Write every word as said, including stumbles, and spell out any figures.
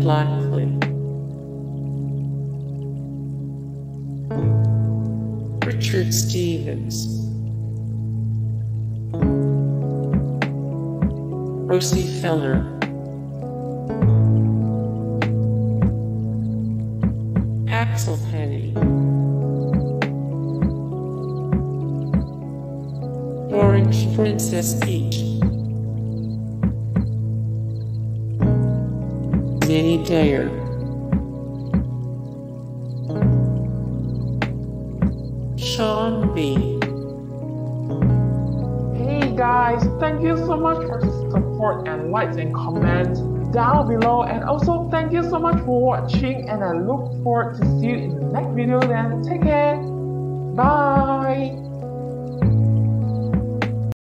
Blackflip, Richard Stevens, Rosie Feller, Axel Penny, Orange Princess Peach, Minnie Dyer, Sean B. Hey guys, thank you so much for the support and likes and comments down below, and also thank you so much for watching, and I look forward to see you in the next video. Then take care, bye.